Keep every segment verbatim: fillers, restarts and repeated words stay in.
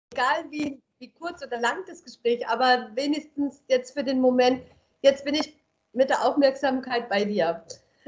egal wie, wie kurz oder lang das Gespräch, aber wenigstens jetzt für den Moment, jetzt bin ich mit der Aufmerksamkeit bei dir.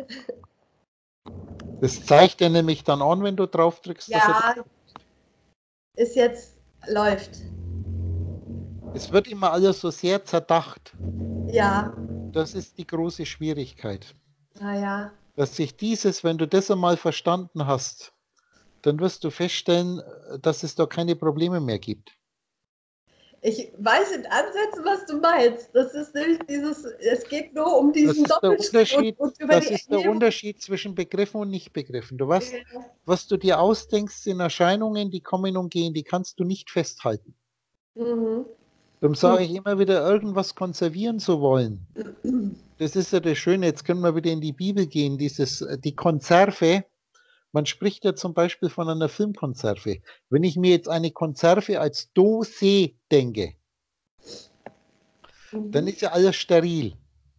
Das zeigt er nämlich dann an, wenn du drauf drückst. Ja, ist jetzt, läuft. Es wird immer alles so sehr zerdacht. Ja. Das ist die große Schwierigkeit. Ah, ja. Dass sich dieses, wenn du das einmal verstanden hast, dann wirst du feststellen, dass es da keine Probleme mehr gibt. Ich weiß in Ansätzen, was du meinst. Das ist nämlich dieses, es geht nur um diesen Doppelschritt. und, und über das die ist der Unterschied zwischen Begriffen und Nichtbegriffen. Du weißt, ja. was du dir ausdenkst, sind Erscheinungen, die kommen und gehen, die kannst du nicht festhalten. Mhm. Darum sage ich immer wieder, irgendwas konservieren zu wollen. Das ist ja das Schöne, jetzt können wir wieder in die Bibel gehen, dieses, die Konserve. Man spricht ja zum Beispiel von einer Filmkonserve. Wenn ich mir jetzt eine Konserve als Dose denke, mhm. dann ist ja alles steril.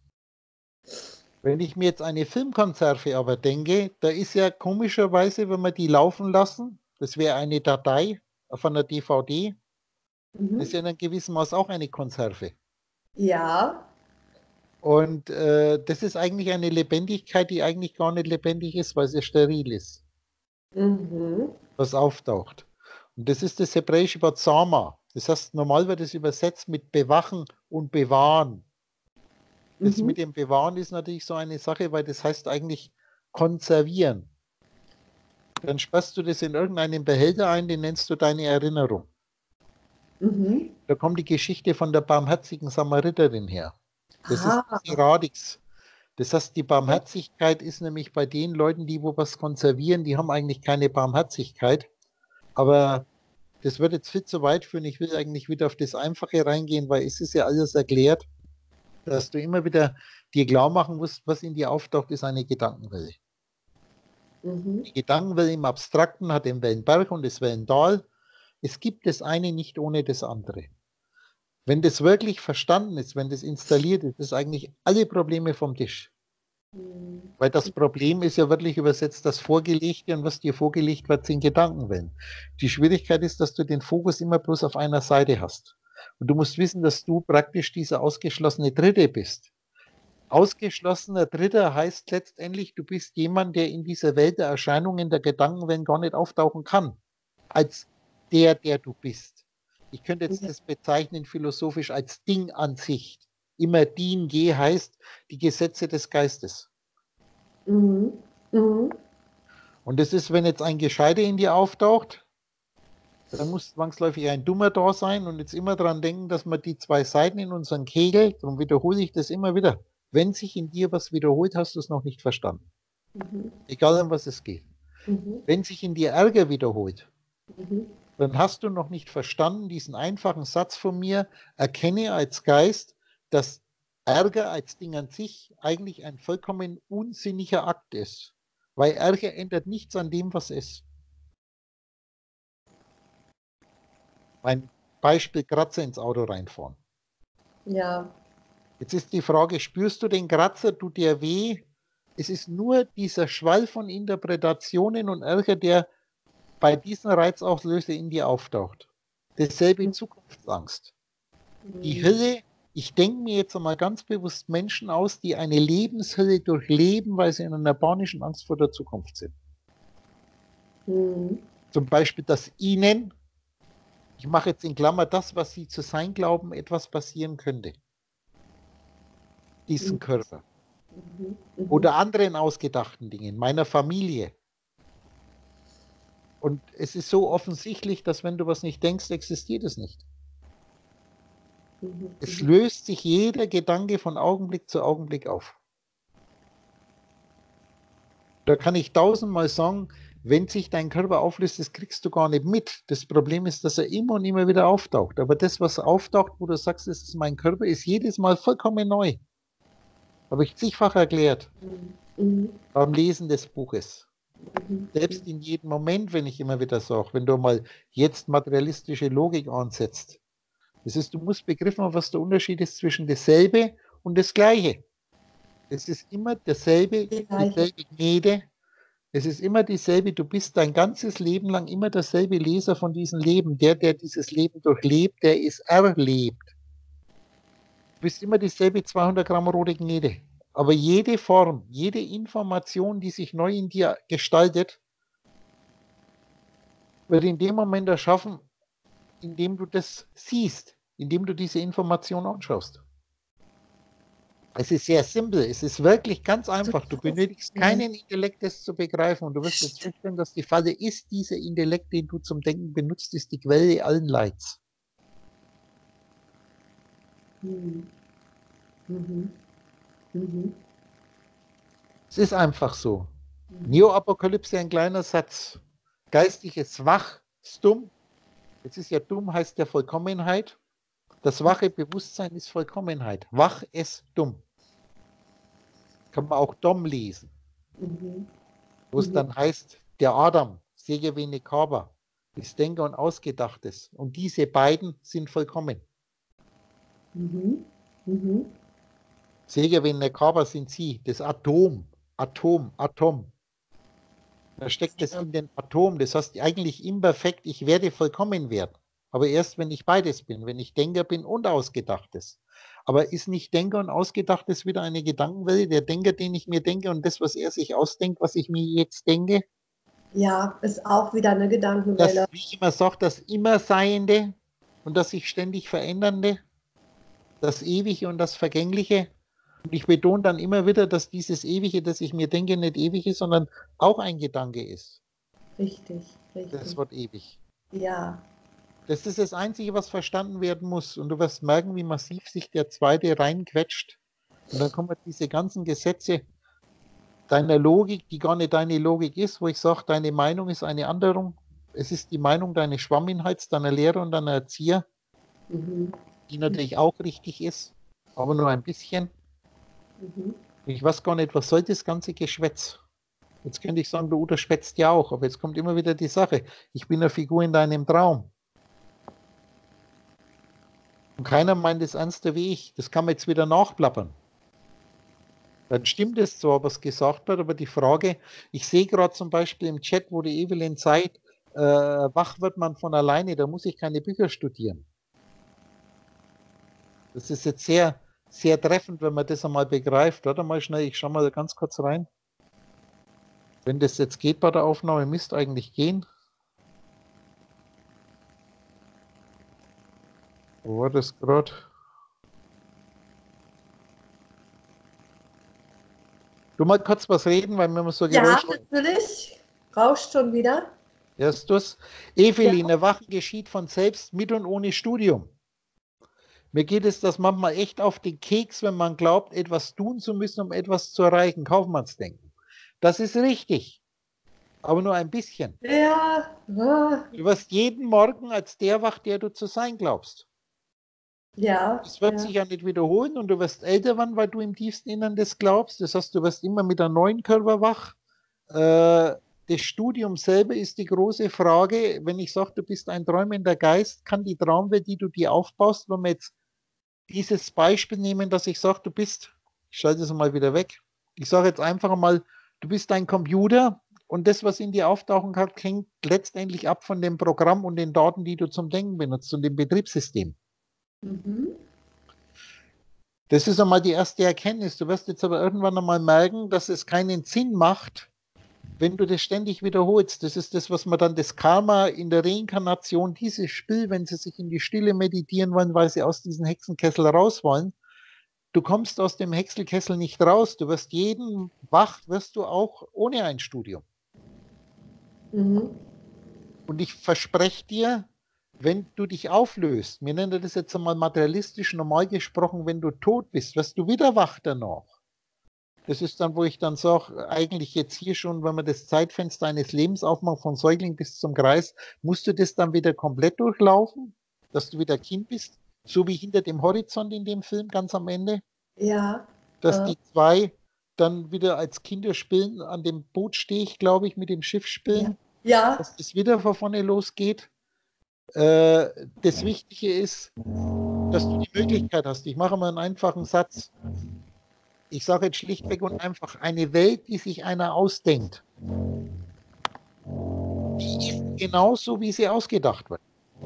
Wenn ich mir jetzt eine Filmkonserve aber denke, da ist ja komischerweise, wenn wir die laufen lassen, das wäre eine Datei von einer D V D, mhm. das ist ja in einem gewissen Maß auch eine Konserve. Ja. Und äh, das ist eigentlich eine Lebendigkeit, die eigentlich gar nicht lebendig ist, weil sie steril ist. Mhm. Was auftaucht. Und das ist das hebräische Wort Sama. Das heißt, normal wird es übersetzt mit bewachen und bewahren. Das mhm. mit dem Bewahren ist natürlich so eine Sache, weil das heißt eigentlich konservieren. Dann sperrst du das in irgendeinen Behälter ein, den nennst du deine Erinnerung. Mhm. Da kommt die Geschichte von der barmherzigen Samariterin her. Das ah. ist die Radix. Das heißt, die Barmherzigkeit ist nämlich bei den Leuten, die wo was konservieren, die haben eigentlich keine Barmherzigkeit. Aber das wird jetzt viel zu weit führen. Ich will eigentlich wieder auf das Einfache reingehen, weil es ist ja alles erklärt, dass du immer wieder dir klar machen musst, was in dir auftaucht, ist eine Gedankenwelle. Mhm. Die Gedankenwelle im Abstrakten hat den Wellenberg und das Wellental. Es gibt das eine nicht ohne das andere. Wenn das wirklich verstanden ist, wenn das installiert ist, ist eigentlich alle Probleme vom Tisch. Mhm. Weil das Problem ist ja wirklich übersetzt das Vorgelegte und was dir vorgelegt wird, sind Gedankenwellen. Die Schwierigkeit ist, dass du den Fokus immer bloß auf einer Seite hast. Und du musst wissen, dass du praktisch dieser ausgeschlossene Dritte bist. Ausgeschlossener Dritter heißt letztendlich, du bist jemand, der in dieser Welt der Erscheinungen der Gedankenwellen gar nicht auftauchen kann. Als der, der du bist. Ich könnte jetzt das bezeichnen philosophisch als Dingansicht. Immer Din, je heißt die Gesetze des Geistes. Mhm. Mhm. Und das ist, wenn jetzt ein Gescheiter in dir auftaucht, dann muss zwangsläufig ein Dummer da sein und jetzt immer daran denken, dass man die zwei Seiten in unseren Kegel, darum wiederhole ich das immer wieder, wenn sich in dir was wiederholt, hast du es noch nicht verstanden. Mhm. Egal, um was es geht. Mhm. Wenn sich in dir Ärger wiederholt, mhm. dann hast du noch nicht verstanden diesen einfachen Satz von mir, erkenne als Geist, dass Ärger als Ding an sich eigentlich ein vollkommen unsinniger Akt ist. Weil Ärger ändert nichts an dem, was ist. Mein Beispiel, Kratzer ins Auto reinfahren. Ja. Jetzt ist die Frage, spürst du den Kratzer, tut dir weh? Es ist nur dieser Schwall von Interpretationen und Ärger, der bei diesem Reizauslöser in dir auftaucht. Dasselbe in Zukunftsangst. Die Hölle, ich denke mir jetzt einmal ganz bewusst Menschen aus, die eine Lebenshölle durchleben, weil sie in einer panischen Angst vor der Zukunft sind. Mhm. Zum Beispiel, dass ihnen, ich mache jetzt in Klammer das, was sie zu sein glauben, etwas passieren könnte. Diesen Körper. Mhm. Mhm. Oder anderen ausgedachten Dingen, meiner Familie. Und es ist so offensichtlich, dass wenn du was nicht denkst, existiert es nicht. Mhm. Es löst sich jeder Gedanke von Augenblick zu Augenblick auf. Da kann ich tausendmal sagen, wenn sich dein Körper auflöst, das kriegst du gar nicht mit. Das Problem ist, dass er immer und immer wieder auftaucht. Aber das, was auftaucht, wo du sagst, das ist mein Körper, ist jedes Mal vollkommen neu. Habe ich zigfach erklärt. Mhm. Beim Lesen des Buches. Mhm. Selbst in jedem Moment, wenn ich immer wieder sage, wenn du mal jetzt materialistische Logik ansetzt. Das ist, du musst begriffen haben, was der Unterschied ist zwischen dasselbe und das Gleiche. Es ist immer dasselbe, dieselbe Gnede, Es ist immer dieselbe, du bist dein ganzes Leben lang immer derselbe Leser von diesem Leben. Der, der dieses Leben durchlebt, der ist erlebt. Du bist immer dieselbe zweihundert Gramm rote Gnede. Aber jede Form, jede Information, die sich neu in dir gestaltet, wird in dem Moment erschaffen, in dem du das siehst, in dem du diese Information anschaust. Es ist sehr simpel, es ist wirklich ganz einfach. Du benötigst keinen Intellekt, das zu begreifen. Und du wirst jetzt feststellen, dass die Falle ist, dieser Intellekt, den du zum Denken benutzt, ist die Quelle allen Leids. Mhm. Mhm. Mhm. Es ist einfach so. Mhm. Neoapokalypse, ein kleiner Satz. Geistliches Wach ist dumm. Jetzt ist ja dumm, heißt ja Vollkommenheit. Das wache Bewusstsein ist Vollkommenheit. Wach ist dumm. Kann man auch dumm lesen. Mhm. Wo es mhm. dann heißt, der Adam, Sege wie Nekaba, ist Denker und Ausgedachtes. Und diese beiden sind vollkommen. Mhm. Mhm. Sege wie Nekaba sind sie, das Atom, Atom, Atom. Da steckt es in den Atom. Das heißt eigentlich imperfekt, ich werde vollkommen werden. Aber erst, wenn ich beides bin, wenn ich Denker bin und Ausgedachtes. Aber ist nicht Denker und Ausgedachtes wieder eine Gedankenwelt? Der Denker, den ich mir denke und das, was er sich ausdenkt, was ich mir jetzt denke? Ja, ist auch wieder eine Gedankenwelle. Das, wie ich immer sage, das Immerseiende und das sich ständig Verändernde, das Ewige und das Vergängliche. Und ich betone dann immer wieder, dass dieses Ewige, das ich mir denke, nicht ewig ist, sondern auch ein Gedanke ist. Richtig, richtig. Das Wort ewig. Ja. Das ist das Einzige, was verstanden werden muss. Und du wirst merken, wie massiv sich der Zweite reinquetscht. Und dann kommen diese ganzen Gesetze deiner Logik, die gar nicht deine Logik ist, wo ich sage, deine Meinung ist eine Anderung. Es ist die Meinung deines Schwamminhalts, deiner Lehrer und deiner Erzieher, mhm. die natürlich auch richtig ist, aber nur ein bisschen. Mhm. Ich weiß gar nicht, was soll das ganze Geschwätz? Jetzt könnte ich sagen, du Udo schwätzt ja auch, aber jetzt kommt immer wieder die Sache. Ich bin eine Figur in deinem Traum. Und keiner meint es ernster wie ich. Das kann man jetzt wieder nachplappern. Dann stimmt es zwar, was gesagt wird, aber die Frage, ich sehe gerade zum Beispiel im Chat, wo die Evelyn sagt, äh, wach wird man von alleine, da muss ich keine Bücher studieren. Das ist jetzt sehr, sehr treffend, wenn man das einmal begreift. Warte mal schnell, ich schaue mal ganz kurz rein. Wenn das jetzt geht bei der Aufnahme, müsste eigentlich gehen. Wo war das gerade? Du mal kurz was reden, weil wir so Geräusch... Ja, natürlich. Rauscht schon wieder. Hörst du es? Evelyn, ja. Erwachen geschieht von selbst mit und ohne Studium. Mir geht es das manchmal echt auf den Keks, wenn man glaubt, etwas tun zu müssen, um etwas zu erreichen. Kaufmannsdenken. Das ist richtig. Aber nur ein bisschen. Ja. Du wirst jeden Morgen als der wach, der du zu sein glaubst. Ja. Das wird ja. sich ja nicht wiederholen und du wirst älter werden, weil du im tiefsten Innern das glaubst. Das heißt, du wirst immer mit einem neuen Körper wach. Äh, das Studium selber ist die große Frage. Wenn ich sage, du bist ein träumender Geist, kann die Traumwelt, die du dir aufbaust, wenn wir jetzt dieses Beispiel nehmen, dass ich sage, du bist, ich schalte es mal wieder weg, ich sage jetzt einfach mal, du bist ein Computer und das, was in dir auftauchen kann, hängt letztendlich ab von dem Programm und den Daten, die du zum Denken benutzt und dem Betriebssystem. Mhm. Das ist einmal die erste Erkenntnis. Du wirst jetzt aber irgendwann einmal merken, dass es keinen Sinn macht, wenn du das ständig wiederholst. Das ist das, was man dann das Karma in der Reinkarnation, dieses Spiel, wenn sie sich in die Stille meditieren wollen, weil sie aus diesem Hexenkessel raus wollen. Du kommst aus dem Hexenkessel nicht raus. Du wirst jeden wach, wirst du auch ohne ein Studium. Mhm. Und ich verspreche dir, wenn du dich auflöst, wir nennen das jetzt einmal materialistisch normal gesprochen, wenn du tot bist, wirst du wieder wach danach. Das ist dann, wo ich dann sage, eigentlich jetzt hier schon, wenn man das Zeitfenster eines Lebens aufmacht, von Säugling bis zum Kreis, musst du das dann wieder komplett durchlaufen, dass du wieder Kind bist, so wie hinter dem Horizont in dem Film ganz am Ende. Ja. Dass äh. die zwei dann wieder als Kinder spielen, an dem Boot stehe ich, glaube ich, mit dem Schiff spielen. Ja. Dass das wieder von vorne losgeht. Äh, das Wichtige ist, dass du die Möglichkeit hast. Ich mache mal einen einfachen Satz. ich sage jetzt schlichtweg und einfach, eine Welt, die sich einer ausdenkt, die ist genauso, wie sie ausgedacht wird.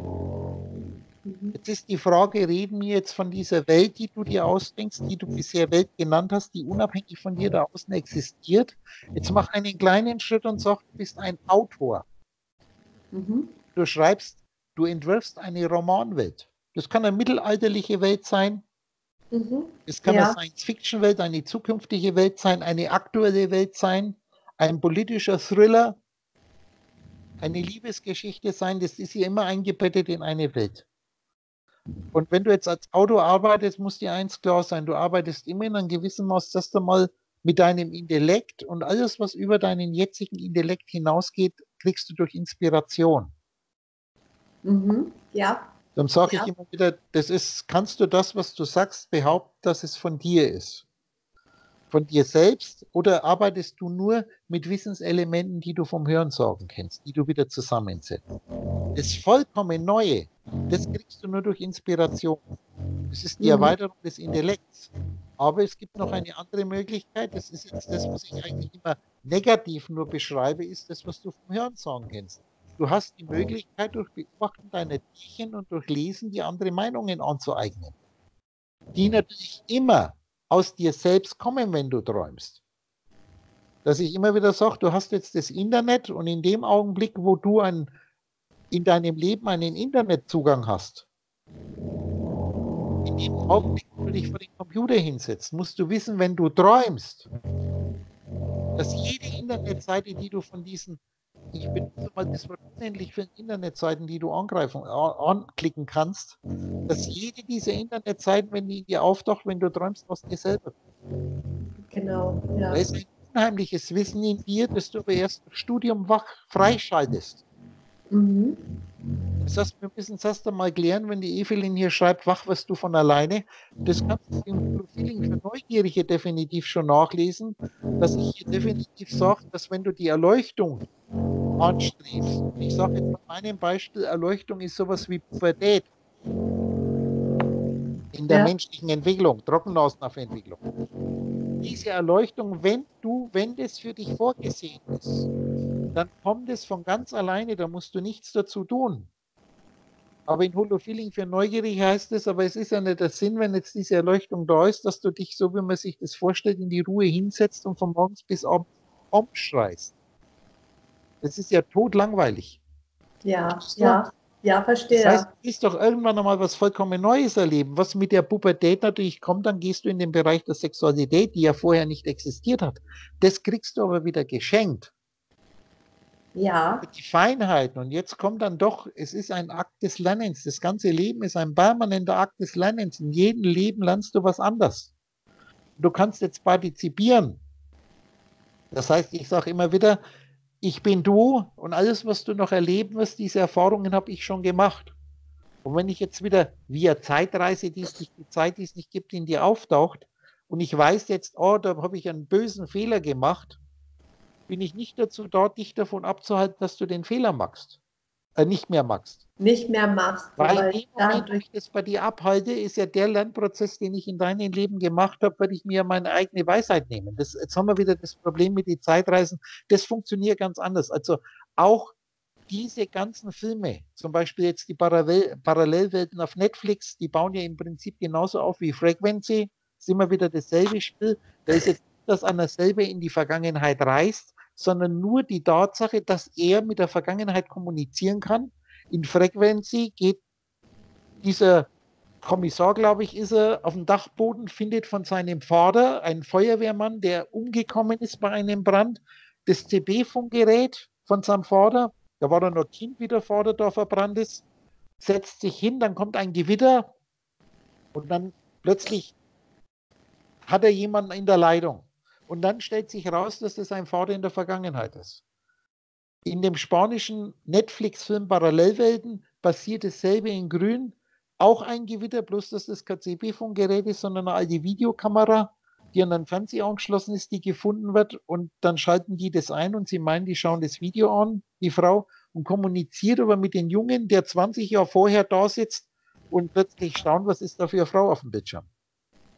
Jetzt ist die Frage, reden wir jetzt von dieser Welt, die du dir ausdenkst, die du bisher Welt genannt hast, die unabhängig von dir da außen existiert. Jetzt mach einen kleinen Schritt und sag, du bist ein Autor. Mhm. Du schreibst, du entwirfst eine Romanwelt. Das kann eine mittelalterliche Welt sein. Mhm. Es kann ja. eine Science-Fiction-Welt, eine zukünftige Welt sein, eine aktuelle Welt sein, ein politischer Thriller, eine Liebesgeschichte sein. Das ist ja immer eingebettet in eine Welt. Und wenn du jetzt als Autor arbeitest, muss dir eins klar sein, du arbeitest immer in einem gewissen Maß erst einmal mit deinem Intellekt und alles, was über deinen jetzigen Intellekt hinausgeht, kriegst du durch Inspiration. Mhm. Ja. Dann sage ja. ich immer wieder, das ist, kannst du das, was du sagst, behaupten, dass es von dir ist? Von dir selbst, oder arbeitest du nur mit Wissenselementen, die du vom Hörensagen kennst, die du wieder zusammensetzt? Das vollkommen Neue, das kriegst du nur durch Inspiration. Das ist die Erweiterung des Intellekts. Aber es gibt noch eine andere Möglichkeit, das ist jetzt das, was ich eigentlich immer negativ nur beschreibe, ist das, was du vom Hörensagen kennst. Du hast die Möglichkeit, durch Beobachten deiner Tierchen und durch Lesen die andere Meinungen anzueignen, die natürlich immer aus dir selbst kommen, wenn du träumst. Dass ich immer wieder sage, du hast jetzt das Internet und in dem Augenblick, wo du ein, in deinem Leben einen Internetzugang hast, in dem Augenblick, wo du dich vor den Computer hinsetzt, musst du wissen, wenn du träumst, dass jede Internetseite, die du von diesen, ich benutze mal das Wort unendlich für Internetseiten, die du angreifen, anklicken kannst, dass jede dieser Internetseiten, wenn die in dir auftaucht, wenn du träumst, aus dir selber kommt. Genau, ja. Da ist ein unheimliches Wissen in dir, das du aber erst durch Studium wach freischaltest. Mhm. Das heißt, wir müssen es erst einmal klären, wenn die Evelyn hier schreibt, wach wirst du von alleine. Das kannst du im Feeling für Neugierige definitiv schon nachlesen, dass ich hier definitiv sage, dass wenn du die Erleuchtung anstrebst, und ich sage jetzt von meinem Beispiel, Erleuchtung ist sowas wie Pubertät in der ja. menschlichen Entwicklung, Trockennasenentwicklung. Diese Erleuchtung, wenn du, wenn das für dich vorgesehen ist, dann kommt es von ganz alleine, da musst du nichts dazu tun. Aber in Holofeeling für Neugierige heißt es, aber es ist ja nicht der Sinn, wenn jetzt diese Erleuchtung da ist, dass du dich, so wie man sich das vorstellt, in die Ruhe hinsetzt und von morgens bis abends umschreist. Das ist ja totlangweilig. Ja, ja, ja, verstehe. Das heißt, du willst doch irgendwann einmal was vollkommen Neues erleben. Was mit der Pubertät natürlich kommt, dann gehst du in den Bereich der Sexualität, die ja vorher nicht existiert hat. Das kriegst du aber wieder geschenkt. Ja. Die Feinheiten. Und jetzt kommt dann doch, es ist ein Akt des Lernens. Das ganze Leben ist ein permanenter Akt des Lernens. In jedem Leben lernst du was anderes. Du kannst jetzt partizipieren. Das heißt, ich sage immer wieder, ich bin du und alles, was du noch erleben wirst, diese Erfahrungen habe ich schon gemacht. Und wenn ich jetzt wieder via Zeitreise, die es nicht, die Zeit, die es nicht gibt, in dir auftaucht und ich weiß jetzt, oh, da habe ich einen bösen Fehler gemacht, bin ich nicht dazu da, dich davon abzuhalten, dass du den Fehler machst. Äh, nicht mehr machst. Nicht mehr machst. Weil in dem Moment, wo ich das bei dir abhalte, ist ja der Lernprozess, den ich in deinem Leben gemacht habe, werde ich mir meine eigene Weisheit nehmen. Das, jetzt haben wir wieder das Problem mit den Zeitreisen. Das funktioniert ganz anders. Also auch diese ganzen Filme, zum Beispiel jetzt die Parallel Parallelwelten auf Netflix, die bauen ja im Prinzip genauso auf wie Frequency. Das ist immer wieder dasselbe Spiel. Da ist jetzt nicht, dass einer selber in die Vergangenheit reist, sondern nur die Tatsache, dass er mit der Vergangenheit kommunizieren kann. In Frequency geht dieser Kommissar, glaube ich, ist er auf dem Dachboden, findet von seinem Vater, einen Feuerwehrmann, der umgekommen ist bei einem Brand, das C B-Funkgerät von seinem Vater. Da war er noch Kind, wie der Vater da verbrannt ist, setzt sich hin, dann kommt ein Gewitter und dann plötzlich hat er jemanden in der Leitung. Und dann stellt sich raus, dass das sein Vater in der Vergangenheit ist. In dem spanischen Netflix-Film Parallelwelten passiert dasselbe in Grün. Auch ein Gewitter, bloß dass das kein C B-Funkgerät ist, sondern eine alte Videokamera, die an einen Fernseher angeschlossen ist, die gefunden wird. Und dann schalten die das ein und sie meinen, die schauen das Video an, die Frau, und kommuniziert aber mit den Jungen, der zwanzig Jahre vorher da sitzt und plötzlich schauen, was ist da für eine Frau auf dem Bildschirm.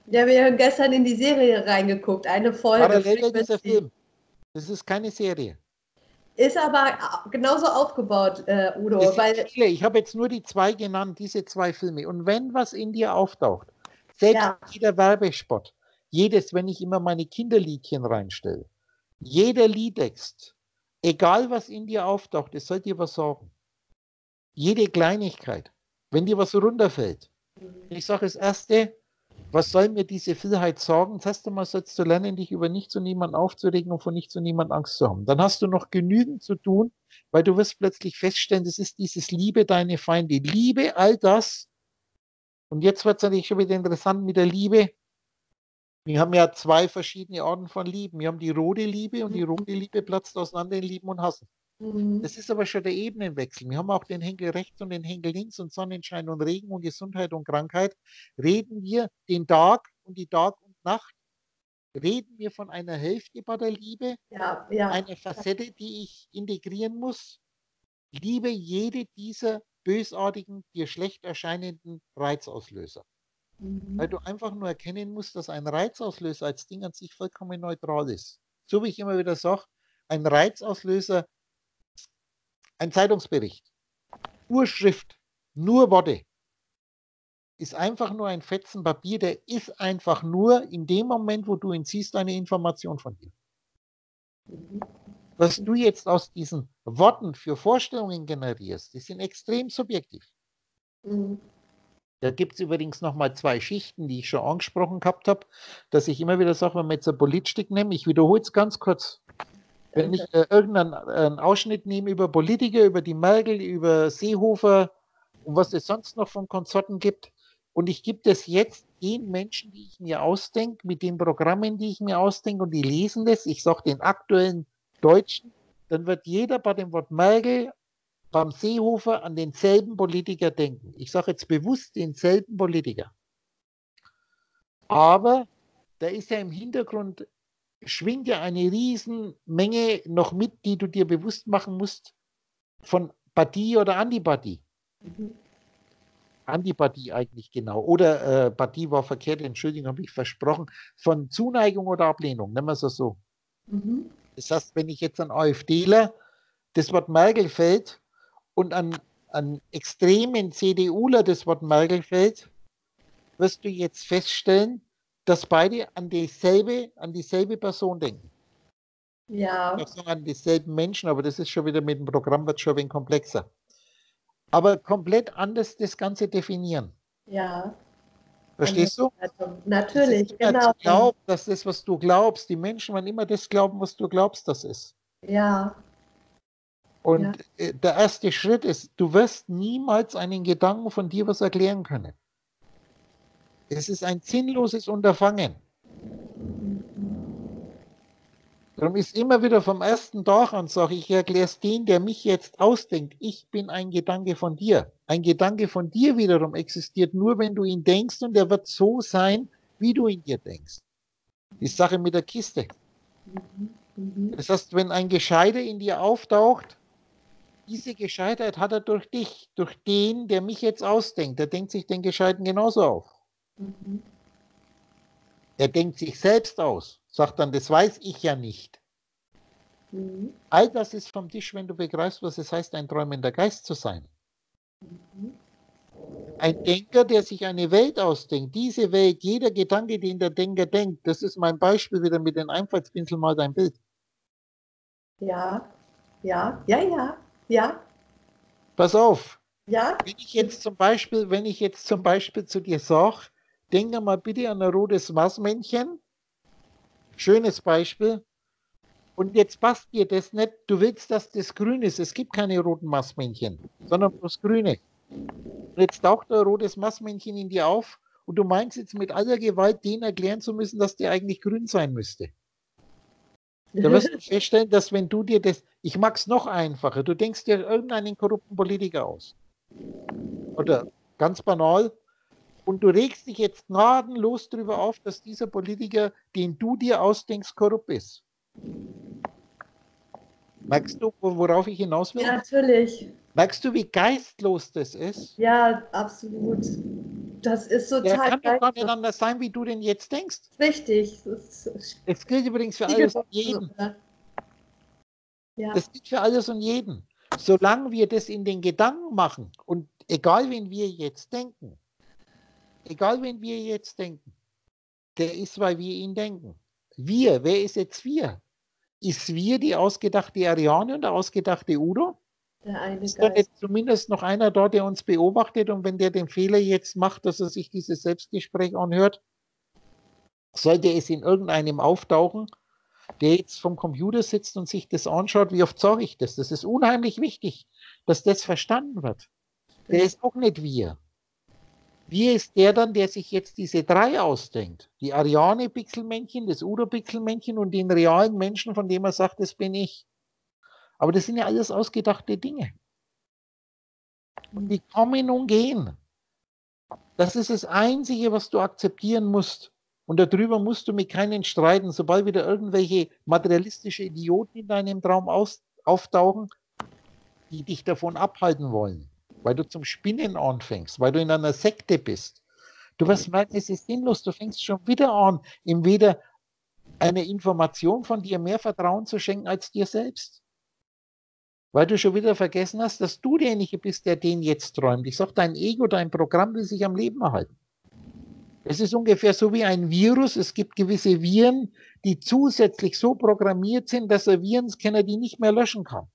Ja, wir haben gestern in die Serie reingeguckt, eine Folge. Parallel dieser Film. Das ist keine Serie. Ist aber genauso aufgebaut, äh, Udo. Es sind Weil, viele. Ich habe jetzt nur die zwei genannt, diese zwei Filme. Und wenn was in dir auftaucht, selbst ja. jeder Werbespot, jedes, wenn ich immer meine Kinderliedchen reinstelle, jeder Liedtext, egal was in dir auftaucht, es soll dir was sagen. Jede Kleinigkeit, wenn dir was runterfällt. Ich sage das Erste, was soll mir diese Vielheit sagen? Das erste Mal sollst du lernen, dich über nichts und niemanden aufzuregen und von nichts und niemandem Angst zu haben. Dann hast du noch genügend zu tun, weil du wirst plötzlich feststellen, das ist dieses Liebe deine Feinde. Liebe all das. Und jetzt wird es natürlich schon wieder interessant mit der Liebe. Wir haben ja zwei verschiedene Arten von Lieben. Wir haben die rote Liebe und die rote Liebe platzt auseinander in Lieben und Hassen. Mhm. Das ist aber schon der Ebenenwechsel. Wir haben auch den Henkel rechts und den Henkel links und Sonnenschein und Regen und Gesundheit und Krankheit. Reden wir den Tag und die Tag und Nacht? Reden wir von einer Hälfte bei der Liebe? Ja, ja. Einer Facette, die ich integrieren muss? Liebe jede dieser bösartigen, dir schlecht erscheinenden Reizauslöser. Mhm. Weil du einfach nur erkennen musst, dass ein Reizauslöser als Ding an sich vollkommen neutral ist. So wie ich immer wieder sage, ein Reizauslöser, ein Zeitungsbericht, nur Schrift, nur Worte, ist einfach nur ein Fetzen Papier, der ist einfach nur in dem Moment, wo du ihn siehst, eine Information von dir. Was du jetzt aus diesen Worten für Vorstellungen generierst, die sind extrem subjektiv. Mhm. Da gibt es übrigens nochmal zwei Schichten, die ich schon angesprochen gehabt habe, dass ich immer wieder sage, wenn wir jetzt ein Politstück nehmen, ich wiederhole es ganz kurz. Wenn ich äh, irgendeinen äh, Ausschnitt nehme über Politiker, über die Merkel, über Seehofer und was es sonst noch von Konsorten gibt, und ich gebe das jetzt den Menschen, die ich mir ausdenke, mit den Programmen, die ich mir ausdenke, und die lesen das, ich sage den aktuellen Deutschen, dann wird jeder bei dem Wort Merkel, beim Seehofer an denselben Politiker denken. Ich sage jetzt bewusst denselben Politiker. Aber da ist ja im Hintergrund, schwingt ja eine Riesenmenge noch mit, die du dir bewusst machen musst, von Partie oder Antipathie. Mhm. Antipathie eigentlich genau. Oder äh, Partie war verkehrt, Entschuldigung, habe ich versprochen. Von Zuneigung oder Ablehnung, nennen wir es so. Mhm. Das heißt, wenn ich jetzt an AfDler das Wort Merkel fällt und an, an extremen CDUler das Wort Merkel fällt, wirst du jetzt feststellen, dass beide an dieselbe, an dieselbe Person denken. Ja. Ich sage an dieselben Menschen, aber das ist schon wieder mit dem Programm, wird schon ein wenig komplexer. Aber komplett anders das Ganze definieren. Ja. Verstehst du? Also, natürlich, das genau. Zu glauben, dass das, was du glaubst, die Menschen werden immer das glauben, was du glaubst, das ist. Ja. Und ja. der erste Schritt ist, du wirst niemals einen Gedanken von dir was erklären können. Es ist ein sinnloses Unterfangen. Darum ist immer wieder vom ersten Tag an, sage ich, ich erkläre es den, der mich jetzt ausdenkt. Ich bin ein Gedanke von dir. Ein Gedanke von dir wiederum existiert nur, wenn du ihn denkst, und er wird so sein, wie du ihn dir denkst. Die Sache mit der Kiste. Das heißt, wenn ein Gescheiter in dir auftaucht, diese Gescheitert hat er durch dich, durch den, der mich jetzt ausdenkt. Der denkt sich den Gescheiten genauso auf. Mhm. Er denkt sich selbst aus, sagt dann, das weiß ich ja nicht. Mhm. All das ist vom Tisch, wenn du begreifst, was es heißt, ein träumender Geist zu sein. Mhm. Ein Denker, der sich eine Welt ausdenkt, diese Welt, jeder Gedanke, den der Denker denkt, das ist mein Beispiel wieder mit den Einfallspinseln, mal dein Bild. Ja, ja, ja, ja, ja. Pass auf. Ja. Wenn ich jetzt zum Beispiel, wenn ich jetzt zum Beispiel zu dir sage, denke mal bitte an ein rotes Marsmännchen. Schönes Beispiel. Und jetzt passt dir das nicht. Du willst, dass das grün ist. Es gibt keine roten Marsmännchen, sondern bloß grüne. Und jetzt taucht ein rotes Marsmännchen in dir auf und du meinst jetzt mit aller Gewalt, denen erklären zu müssen, dass der eigentlich grün sein müsste. Da wirst du feststellen, dass wenn du dir das, ich mag es noch einfacher, du denkst dir irgendeinen korrupten Politiker aus. Oder ganz banal, und du regst dich jetzt gnadenlos darüber auf, dass dieser Politiker, den du dir ausdenkst, korrupt ist. Merkst du, worauf ich hinaus will? Ja, natürlich. Merkst du, wie geistlos das ist? Ja, absolut. Das ist so Der kann doch gar nicht zeitgleich. anders sein, wie du denn jetzt denkst. Richtig. Das ist Das gilt übrigens für alles und jeden. Ja. Das gilt für alles und jeden. Solange wir das in den Gedanken machen und egal, wen wir jetzt denken, egal, wen wir jetzt denken, der ist, weil wir ihn denken. Wir, wer ist jetzt wir? Ist wir die ausgedachte Ariane und der ausgedachte Udo? Der eine Ist da Geist. jetzt zumindest noch einer da, der uns beobachtet und wenn der den Fehler jetzt macht, dass er sich dieses Selbstgespräch anhört, sollte es in irgendeinem auftauchen, der jetzt vom Computer sitzt und sich das anschaut, wie oft sage ich das? Das ist unheimlich wichtig, dass das verstanden wird. Der ist auch nicht wir. Wir ist der dann, der sich jetzt diese drei ausdenkt. Die Ariane-Pixelmännchen, das Udo-Pixelmännchen und den realen Menschen, von dem er sagt, das bin ich. Aber das sind ja alles ausgedachte Dinge. Und die kommen und gehen. Das ist das Einzige, was du akzeptieren musst. Und darüber musst du mit keinen streiten. Sobald wieder irgendwelche materialistische Idioten in deinem Traum aus, auftauchen, die dich davon abhalten wollen, weil du zum Spinnen anfängst, weil du in einer Sekte bist. Du wirst merken, es ist sinnlos. Du fängst schon wieder an, ihm wieder eine Information von dir mehr Vertrauen zu schenken als dir selbst. Weil du schon wieder vergessen hast, dass du derjenige bist, der den jetzt träumt. Ich sage, dein Ego, dein Programm will sich am Leben erhalten. Es ist ungefähr so wie ein Virus. Es gibt gewisse Viren, die zusätzlich so programmiert sind, dass ein Virenscanner die nicht mehr löschen kann.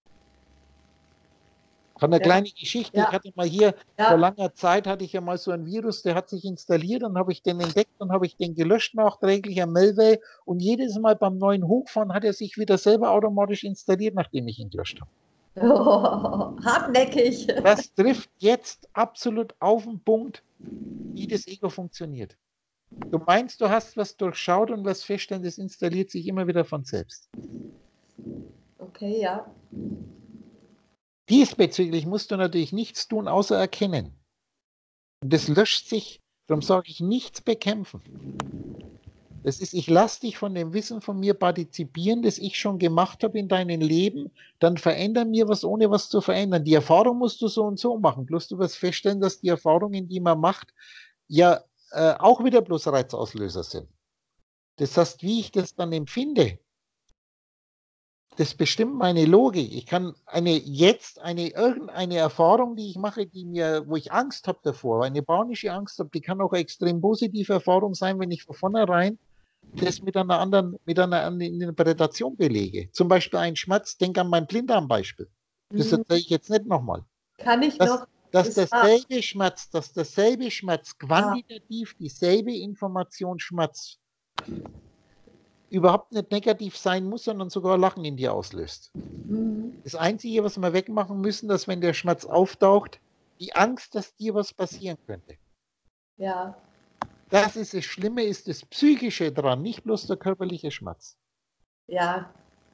Von einer ja. kleinen Geschichte. Ja. Ich hatte mal hier, ja. vor langer Zeit hatte ich ja mal so ein Virus, der hat sich installiert, dann habe ich den entdeckt, dann habe ich den gelöscht nachträglich am Melway und jedes Mal beim neuen Hochfahren hat er sich wieder selber automatisch installiert, nachdem ich ihn gelöscht habe. Oh, hartnäckig. Das trifft jetzt absolut auf den Punkt, wie das Ego funktioniert. Du meinst, du hast was durchschaut und was feststellen, das installiert sich immer wieder von selbst. Okay, ja. Diesbezüglich musst du natürlich nichts tun, außer erkennen. Und das löscht sich, darum sage ich, nichts bekämpfen. Das ist, ich lasse dich von dem Wissen von mir partizipieren, das ich schon gemacht habe in deinem Leben, dann verändere mir was, ohne was zu verändern. Die Erfahrung musst du so und so machen, bloß du wirst feststellen, dass die Erfahrungen, die man macht, ja äh, auch wieder bloß Reizauslöser sind. Das heißt, wie ich das dann empfinde, das bestimmt meine Logik. Ich kann eine jetzt eine irgendeine Erfahrung, die ich mache, die mir, wo ich Angst habe davor, eine panische Angst habe, die kann auch eine extrem positive Erfahrung sein, wenn ich von vornherein das mit einer anderen, mit einer anderen Interpretation belege. Zum Beispiel ein Schmerz, denk an mein Blinddarmbeispiel. Das erzähle ich jetzt nicht nochmal. Kann ich dass, noch? Dass dasselbe Schmerz, dass dasselbe Schmerz quantitativ dieselbe Information Schmerz überhaupt nicht negativ sein muss, sondern sogar Lachen in dir auslöst. Mhm. Das Einzige, was wir wegmachen müssen, dass wenn der Schmerz auftaucht, die Angst, dass dir was passieren könnte. Ja. Das ist das Schlimme, ist das Psychische dran, nicht bloß der körperliche Schmerz. Ja.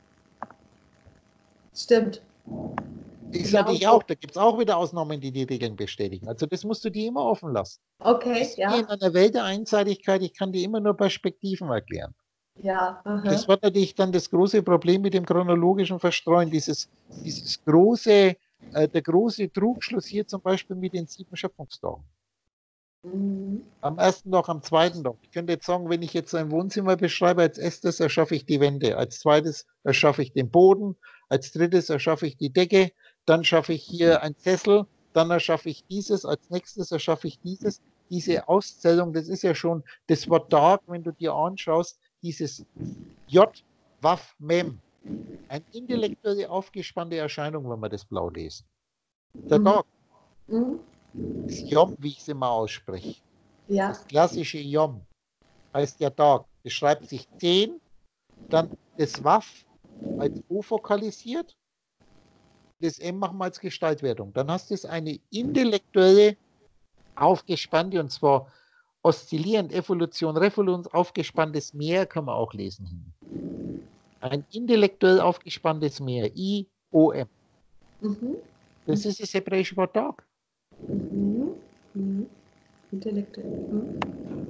Stimmt. Ich sage dich auch, da gibt es auch wieder Ausnahmen, die die Regeln bestätigen. Also das musst du dir immer offen lassen. Okay, das ja. In einer Welt der Einseitigkeit, ich kann dir immer nur Perspektiven erklären. Ja. Aha. Das war natürlich dann das große Problem mit dem chronologischen Verstreuen, dieses, dieses große, äh, der große Trugschluss hier zum Beispiel mit den sieben Schöpfungstagen. Mhm. Am ersten Tag, am zweiten Tag. Ich könnte jetzt sagen, wenn ich jetzt ein Wohnzimmer beschreibe, als erstes erschaffe ich die Wände, als zweites erschaffe ich den Boden, als drittes erschaffe ich die Decke, dann schaffe ich hier einen Sessel, dann erschaffe ich dieses, als nächstes erschaffe ich dieses. Diese Auszählung, das ist ja schon das Wort Tag, wenn du dir anschaust, dieses J, Waf, Mem. Eine intellektuelle aufgespannte Erscheinung, wenn wir das blau lesen. Der mhm. Tag. Mhm. Das Yom, wie ich es immer ausspreche. Ja. Das klassische Yom heißt ja Tag. Es schreibt sich zehn, dann das Waf als O fokalisiert, das M machen wir als Gestaltwertung. Dann hast du es eine intellektuelle, aufgespannte, und zwar oszillierend, Evolution, Revolution, aufgespanntes Meer kann man auch lesen. Ein intellektuell aufgespanntes Meer, I O M. Mhm. Das ist das hebräische Wort Tag. Mhm. Mhm. Intellektuell. Mhm.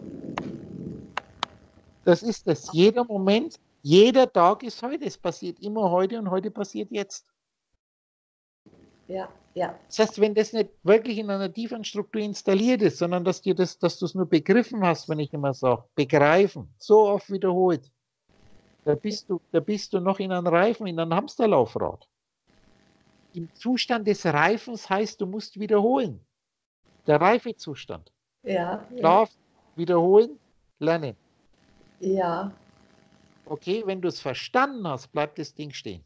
Das ist das. Jeder Moment, jeder Tag ist heute. Es passiert immer heute und heute passiert jetzt. ja, ja. Das heißt, wenn das nicht wirklich in einer tiefen Struktur installiert ist, sondern dass dir das, dass du es nur begriffen hast, wenn ich immer sage, begreifen, so oft wiederholt, da bist du, da bist du noch in einem Reifen, in einem Hamsterlaufrad. Im Zustand des Reifens heißt, du musst wiederholen. Der Reifezustand. Ja, Schlaf, wiederholen, lernen. ja. Okay, wenn du es verstanden hast, bleibt das Ding stehen.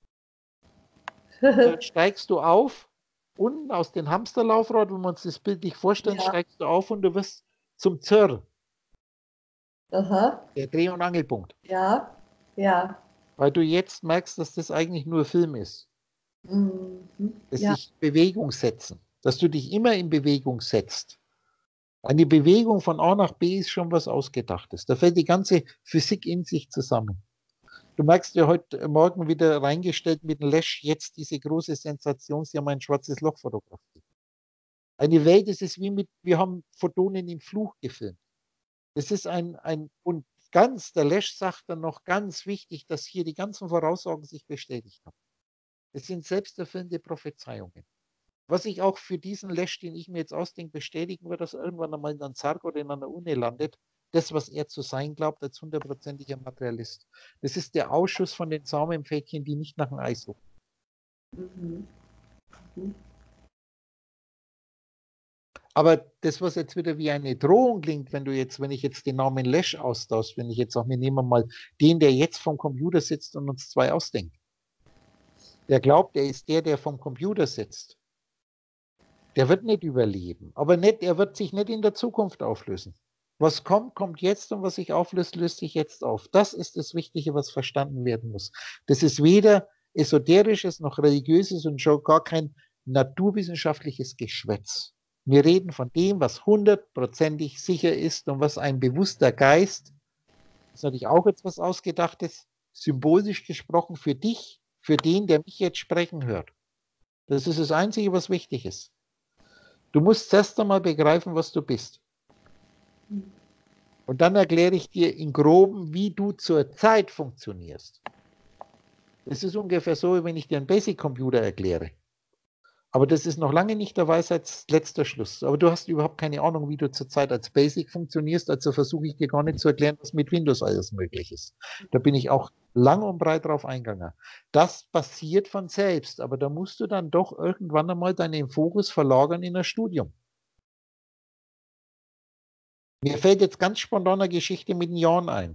Dann steigst du auf, unten aus dem Hamsterlaufrad, wenn wir uns das bildlich vorstellen, Ja. steigst du auf und du wirst zum Zirr. Aha. Der Dreh- und Angelpunkt. Ja, ja. Weil du jetzt merkst, dass das eigentlich nur Film ist. Mhm. Dass Ja. sich in Bewegung setzen. Dass du dich immer in Bewegung setzt. Eine Bewegung von A nach B ist schon was Ausgedachtes. Da fällt die ganze Physik in sich zusammen. Du merkst ja heute Morgen wieder reingestellt mit dem Lesch jetzt diese große Sensation, sie haben ein schwarzes Loch fotografiert. Eine Welt, das ist wie mit, wir haben Photonen im Fluch gefilmt. Das ist ein, ein, und ganz, der Lesch sagt dann noch ganz wichtig, dass hier die ganzen Voraussagen sich bestätigt haben. Das sind selbsterfüllende Prophezeiungen. Was ich auch für diesen Lesch, den ich mir jetzt ausdenke, bestätigen wird, dass er irgendwann einmal in einem Sarg oder in einer Uni landet, das, was er zu sein glaubt, als hundertprozentiger Materialist. Das ist der Ausschuss von den Samenfädchen, die nicht nach dem Eis suchen. Mhm. Mhm. Aber das, was jetzt wieder wie eine Drohung klingt, wenn du jetzt, wenn ich jetzt den Namen Lesch austausche, wenn ich jetzt sage, wir nehmen mal den, der jetzt vom Computer sitzt und uns zwei ausdenkt. Der glaubt, er ist der, der vom Computer sitzt. Der wird nicht überleben, aber nicht, er wird sich nicht in der Zukunft auflösen. Was kommt, kommt jetzt und was sich auflöst, löst sich jetzt auf. Das ist das Wichtige, was verstanden werden muss. Das ist weder esoterisches noch religiöses und schon gar kein naturwissenschaftliches Geschwätz. Wir reden von dem, was hundertprozentig sicher ist und was ein bewusster Geist, das ist natürlich auch etwas Ausgedachtes, symbolisch gesprochen für dich, für den, der mich jetzt sprechen hört. Das ist das Einzige, was wichtig ist. Du musst erst einmal begreifen, was du bist. Und dann erkläre ich dir in Groben, wie du zur Zeit funktionierst. Das ist ungefähr so, wie wenn ich dir einen Basic-Computer erkläre. Aber das ist noch lange nicht der Weisheits letzter Schluss. Aber du hast überhaupt keine Ahnung, wie du zurzeit als Basic funktionierst, also versuche ich dir gar nicht zu erklären, was mit Windows alles möglich ist. Da bin ich auch lang und breit drauf eingegangen. Das passiert von selbst, aber da musst du dann doch irgendwann einmal deinen Fokus verlagern in ein Studium. Mir fällt jetzt ganz spontan eine Geschichte mit den Jahren ein.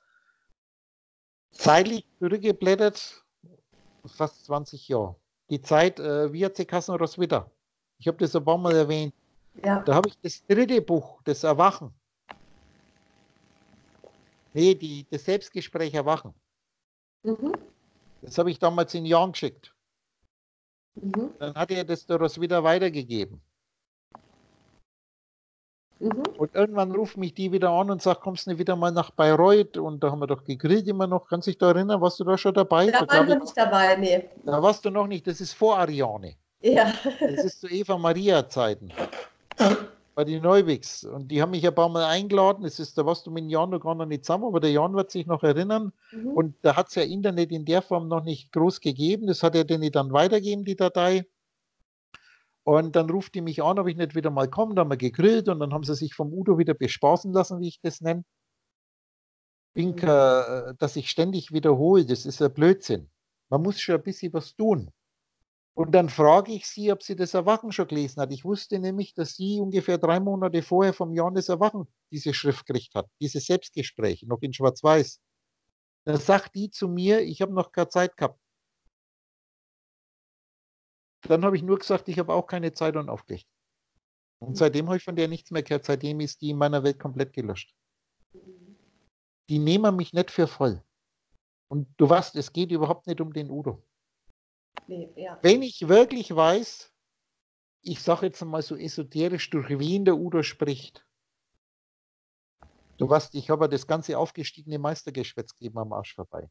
Zeitlich zurückgeblättert, fast zwanzig Jahre. Die Zeit, äh, wie hat sie Kassen Roswitha? Ich habe das ein paar Mal erwähnt. Ja. Da habe ich das dritte Buch, das Erwachen. Nee, die, das Selbstgespräch Erwachen. Mhm. Das habe ich damals in Jahren geschickt. Mhm. Dann hat er das der Roswitha weitergegeben. Mhm. Und irgendwann ruft mich die wieder an und sagt, kommst du nicht wieder mal nach Bayreuth? Und da haben wir doch gegrillt immer noch. Kannst du dich da erinnern? Warst du da schon dabei? Da Da, waren wir ich, nicht dabei, nee. da warst du noch nicht. Das ist vor Ariane. Ja. Das ist zu Eva-Maria-Zeiten. Bei den Neuwigs. Und die haben mich ein paar Mal eingeladen. Das ist, da warst du mit Jan noch gar noch nicht zusammen, aber der Jan wird sich noch erinnern. Mhm. Und da hat es ja Internet in der Form noch nicht groß gegeben. Das hat er denen dann weitergegeben, die Datei. Und dann ruft die mich an, ob ich nicht wieder mal komme. Da haben wir gegrillt und dann haben sie sich vom Udo wieder bespaßen lassen, wie ich das nenne. Binker, dass ich ständig wiederhole, das ist ja Blödsinn. Man muss schon ein bisschen was tun. Und dann frage ich sie, ob sie das Erwachen schon gelesen hat. Ich wusste nämlich, dass sie ungefähr drei Monate vorher vom Jan das Erwachen diese Schrift gekriegt hat, diese Selbstgespräche, noch in Schwarz-Weiß. Dann sagt die zu mir, ich habe noch keine Zeit gehabt. Dann habe ich nur gesagt, ich habe auch keine Zeit und aufgelegt. Und seitdem habe ich von der nichts mehr gehört. Seitdem ist die in meiner Welt komplett gelöscht. Die nehmen mich nicht für voll. Und du weißt, es geht überhaupt nicht um den Udo. Nee, ja. Wenn ich wirklich weiß, ich sage jetzt mal so esoterisch, durch wen der Udo spricht. Du weißt, ich habe das ganze aufgestiegene Meistergeschwätz gegeben am Arsch vorbei.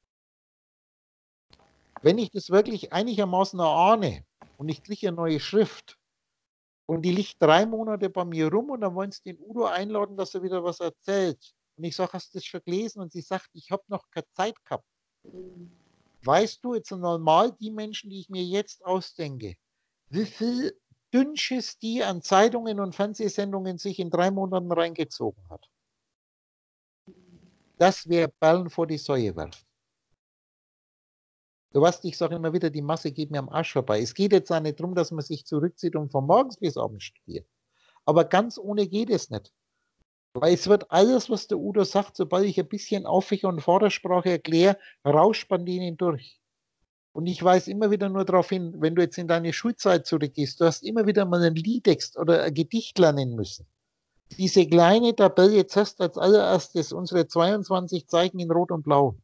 Wenn ich das wirklich einigermaßen erahne und ich kriege eine neue Schrift und die liegt drei Monate bei mir rum und dann wollen sie den Udo einladen, dass er wieder was erzählt. Und ich sage, hast du das schon gelesen? Und sie sagt, ich habe noch keine Zeit gehabt. Mhm. Weißt du, jetzt normal die Menschen, die ich mir jetzt ausdenke, wie viel Dünnschiss die an Zeitungen und Fernsehsendungen sich in drei Monaten reingezogen hat. Das wäre Ballen vor die Säue werfen. Du weißt, ich sage immer wieder, die Masse geht mir am Arsch vorbei. Es geht jetzt auch nicht darum, dass man sich zurückzieht und von morgens bis abends studiert. Aber ganz ohne geht es nicht. Weil es wird alles, was der Udo sagt, sobald ich ein bisschen Aufwächer und Vordersprache erkläre, rauscht man denen durch. Und ich weise immer wieder nur darauf hin, wenn du jetzt in deine Schulzeit zurückgehst, du hast immer wieder mal einen Liedtext oder ein Gedicht lernen müssen. Diese kleine Tabelle, jetzt hast du als allererstes unsere zweiundzwanzig Zeichen in Rot und Blau.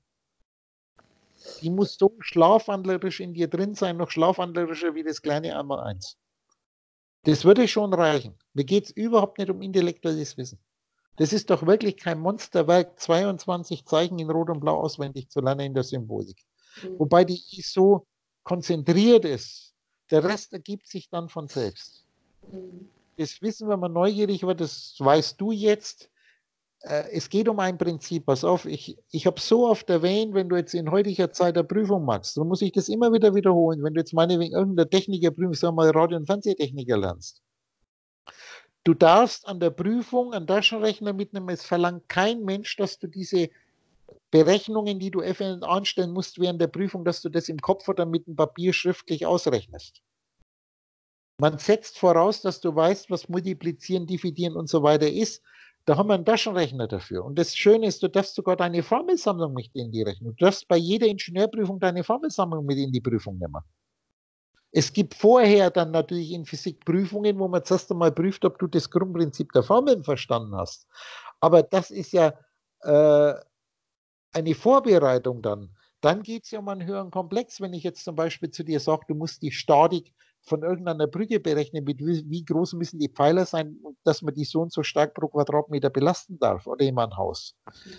Die muss so schlafwandlerisch in dir drin sein, noch schlafwandlerischer wie das kleine einmal eins. Das würde schon reichen. Mir geht es überhaupt nicht um intellektuelles Wissen. Das ist doch wirklich kein Monsterwerk, zweiundzwanzig Zeichen in Rot und Blau auswendig zu lernen in der Symbolik. Mhm. Wobei die so konzentriert ist. Der Rest ergibt sich dann von selbst. Mhm. Das Wissen, wenn man neugierig wird, das weißt du jetzt. Äh, es geht um ein Prinzip. Pass auf, ich, ich habe so oft erwähnt, wenn du jetzt in heutiger Zeit eine Prüfung machst, dann muss ich das immer wieder wiederholen. Wenn du jetzt meinetwegen irgendeine Technikerprüfung, sagen wir mal Radio- und Fernsehtechniker lernst. Du darfst an der Prüfung einen Taschenrechner mitnehmen. Es verlangt kein Mensch, dass du diese Berechnungen, die du eventuell anstellen musst während der Prüfung, dass du das im Kopf oder mit dem Papier schriftlich ausrechnest. Man setzt voraus, dass du weißt, was Multiplizieren, Dividieren und so weiter ist. Da haben wir einen Taschenrechner dafür. Und das Schöne ist, du darfst sogar deine Formelsammlung mit in die Rechnung. Du darfst bei jeder Ingenieurprüfung deine Formelsammlung mit in die Prüfung nehmen. Es gibt vorher dann natürlich in Physik Prüfungen, wo man zuerst einmal prüft, ob du das Grundprinzip der Formeln verstanden hast. Aber das ist ja äh, eine Vorbereitung dann. Dann geht es ja um einen höheren Komplex. Wenn ich jetzt zum Beispiel zu dir sage, du musst die Statik von irgendeiner Brücke berechnen, mit wie, wie groß müssen die Pfeiler sein, dass man die so und so stark pro Quadratmeter belasten darf oder in ein Haus.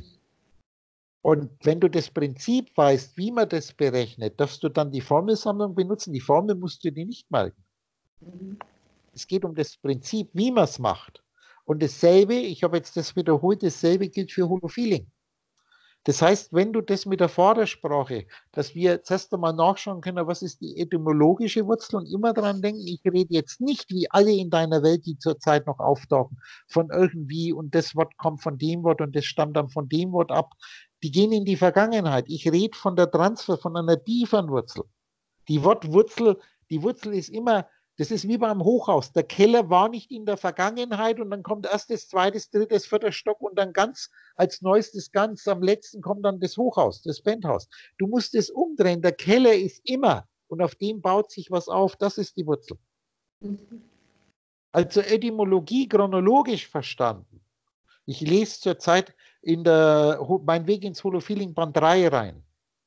Und wenn du das Prinzip weißt, wie man das berechnet, darfst du dann die Formelsammlung benutzen. Die Formel musst du dir nicht merken. Mhm. Es geht um das Prinzip, wie man es macht. Und dasselbe, ich habe jetzt das wiederholt, dasselbe gilt für Holofeeling. Das heißt, wenn du das mit der Vordersprache, dass wir zuerst einmal nachschauen können, was ist die etymologische Wurzel und immer daran denken, ich rede jetzt nicht wie alle in deiner Welt, die zurzeit noch auftauchen, von irgendwie und das Wort kommt von dem Wort und das stammt dann von dem Wort ab. Die gehen in die Vergangenheit. Ich rede von der Transfer, von einer tieferen Wurzel. Die Wortwurzel, die Wurzel ist immer, das ist wie beim Hochhaus. Der Keller war nicht in der Vergangenheit und dann kommt erstes, zweites, drittes, vierter Stock und dann ganz als neuestes ganz am letzten kommt dann das Hochhaus, das Penthouse. Du musst es umdrehen. Der Keller ist immer und auf dem baut sich was auf. Das ist die Wurzel. Mhm. Also Etymologie chronologisch verstanden. Ich lese zurzeit in der, mein Weg ins Holofeeling Band drei rein.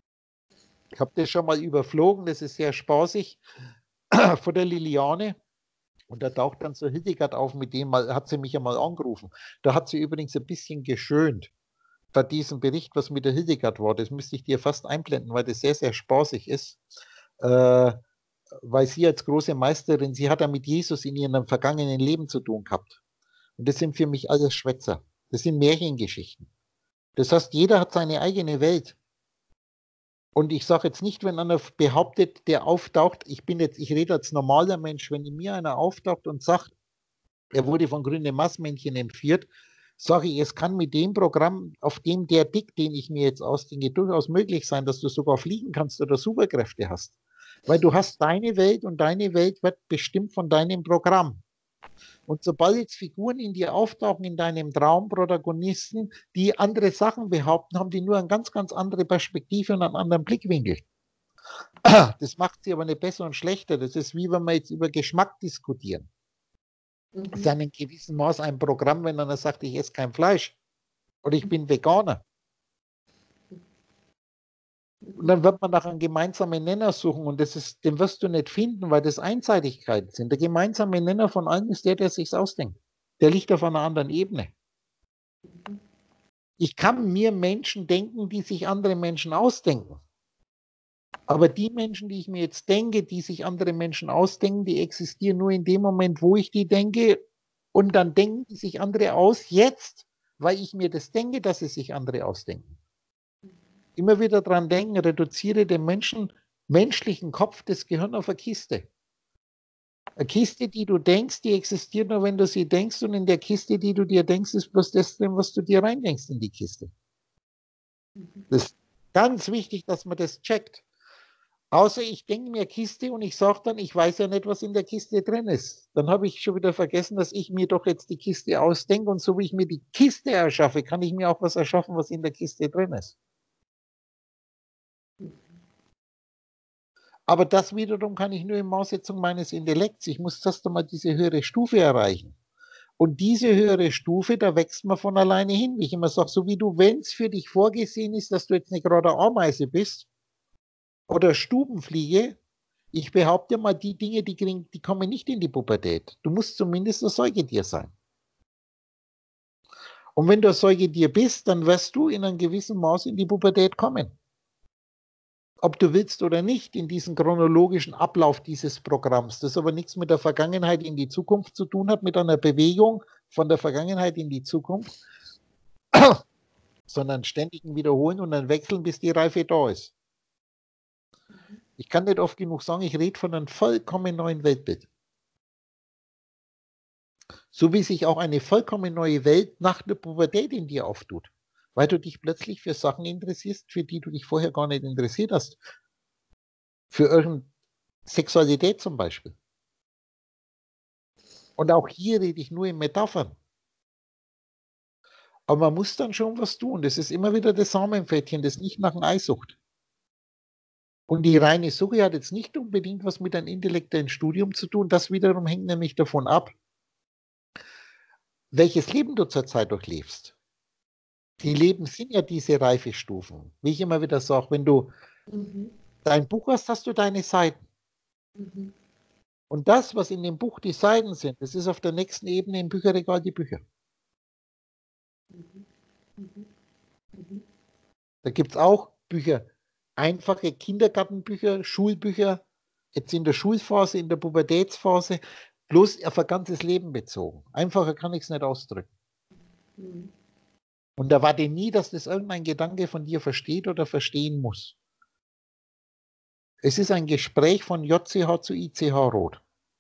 Ich habe das schon mal überflogen, das ist sehr spaßig, von der Liliane. Und da taucht dann so Hildegard auf, mit dem mal, hat sie mich einmal angerufen. Da hat sie übrigens ein bisschen geschönt bei diesem Bericht, was mit der Hildegard war. Das müsste ich dir fast einblenden, weil das sehr, sehr spaßig ist. Äh, weil sie als große Meisterin, sie hat ja mit Jesus in ihrem vergangenen Leben zu tun gehabt. Und das sind für mich alles Schwätzer. Das sind Märchengeschichten. Das heißt, jeder hat seine eigene Welt. Und ich sage jetzt nicht, wenn einer behauptet, der auftaucht, ich bin jetzt, ich rede als normaler Mensch, wenn in mir einer auftaucht und sagt, er wurde von grünen Maßmännchen entführt, sage ich, es kann mit dem Programm, auf dem der Dick, den ich mir jetzt ausdenke, durchaus möglich sein, dass du sogar fliegen kannst oder Superkräfte hast. Weil du hast deine Welt und deine Welt wird bestimmt von deinem Programm. Und sobald jetzt Figuren in dir auftauchen, in deinem Traum, Protagonisten, die andere Sachen behaupten, haben die nur eine ganz, ganz andere Perspektive und einen anderen Blickwinkel. Das macht sie aber nicht besser und schlechter. Das ist wie wenn wir jetzt über Geschmack diskutieren. Mhm. Das ist in einem gewissen Maß ein Programm, wenn einer sagt, ich esse kein Fleisch oder ich bin Veganer. Und dann wird man nach einem gemeinsamen Nenner suchen und das ist, den wirst du nicht finden, weil das Einseitigkeiten sind. Der gemeinsame Nenner von allen ist der, der sich's ausdenkt. Der liegt auf einer anderen Ebene. Ich kann mir Menschen denken, die sich andere Menschen ausdenken. Aber die Menschen, die ich mir jetzt denke, die sich andere Menschen ausdenken, die existieren nur in dem Moment, wo ich die denke. Und dann denken die sich andere aus, jetzt, weil ich mir das denke, dass sie sich andere ausdenken. Immer wieder dran denken, reduziere den Menschen, menschlichen Kopf, das Gehirn auf eine Kiste. Eine Kiste, die du denkst, die existiert nur, wenn du sie denkst, und in der Kiste, die du dir denkst, ist bloß das drin, was du dir reindenkst in die Kiste. Das ist ganz wichtig, dass man das checkt. Außer ich denke mir Kiste und ich sage dann, ich weiß ja nicht, was in der Kiste drin ist. Dann habe ich schon wieder vergessen, dass ich mir doch jetzt die Kiste ausdenke, und so wie ich mir die Kiste erschaffe, kann ich mir auch was erschaffen, was in der Kiste drin ist. Aber das wiederum kann ich nur in Maßsetzung meines Intellekts. Ich muss erst einmal diese höhere Stufe erreichen. Und diese höhere Stufe, da wächst man von alleine hin. Wie ich immer sage, so wie du, wenn es für dich vorgesehen ist, dass du jetzt nicht gerade Ameise bist oder Stubenfliege, ich behaupte mal, die Dinge, die, kriegen, die kommen nicht in die Pubertät. Du musst zumindest ein Säugetier sein. Und wenn du ein Säugetier bist, dann wirst du in einem gewissen Maß in die Pubertät kommen. Ob du willst oder nicht, in diesem chronologischen Ablauf dieses Programms, das aber nichts mit der Vergangenheit in die Zukunft zu tun hat, mit einer Bewegung von der Vergangenheit in die Zukunft, sondern ständigen Wiederholen und dann wechseln, bis die Reife da ist. Ich kann nicht oft genug sagen, ich rede von einem vollkommen neuen Weltbild. So wie sich auch eine vollkommen neue Welt nach der Pubertät in dir auftut. Weil du dich plötzlich für Sachen interessierst, für die du dich vorher gar nicht interessiert hast. Für irgendeine Sexualität zum Beispiel. Und auch hier rede ich nur in Metaphern. Aber man muss dann schon was tun. Das ist immer wieder das Samenpfädchen, das nicht nach dem Ei sucht. Und die reine Suche hat jetzt nicht unbedingt was mit einem intellektuellen Studium zu tun. Das wiederum hängt nämlich davon ab, welches Leben du zurzeit durchlebst. Die Leben sind ja diese Reifestufen. Wie ich immer wieder sage, wenn du mhm. dein Buch hast, hast du deine Seiten. Mhm. Und das, was in dem Buch die Seiten sind, das ist auf der nächsten Ebene im Bücherregal die Bücher. Mhm. Mhm. Mhm. Da gibt es auch Bücher, einfache Kindergartenbücher, Schulbücher, jetzt in der Schulphase, in der Pubertätsphase, bloß auf ein ganzes Leben bezogen. Einfacher kann ich es nicht ausdrücken. Mhm. Und erwarte nie, dass das irgendein Gedanke von dir versteht oder verstehen muss. Es ist ein Gespräch von J C H zu I C H Rot.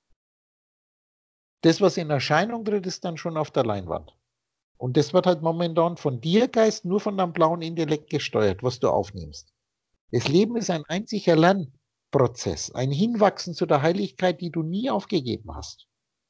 Das, was in Erscheinung tritt, ist dann schon auf der Leinwand. Und das wird halt momentan von dir, Geist, nur von deinem blauen Intellekt gesteuert, was du aufnimmst. Das Leben ist ein einziger Lernprozess, ein Hinwachsen zu der Heiligkeit, die du nie aufgegeben hast.